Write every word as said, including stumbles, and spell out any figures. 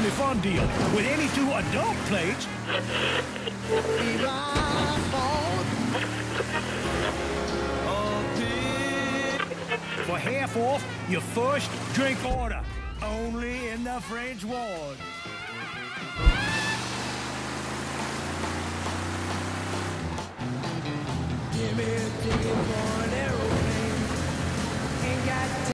family fun deal. With any two adult plates, for half off your first drink order. Only in the French Ward. Give me a ticket for an aeroplane. Ain't got